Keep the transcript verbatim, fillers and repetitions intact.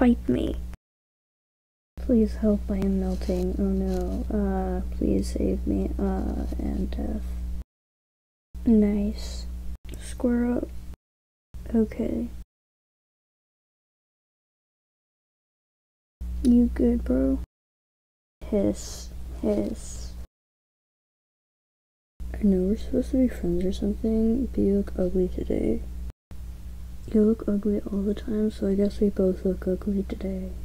fight me. Please help, I am melting. Oh no. Uh, please save me. Uh, and death. Nice. Square up. Okay. You good, bro? Hiss. Hiss. I know we're supposed to be friends or something, but you look ugly today. You look ugly all the time, so I guess we both look ugly today.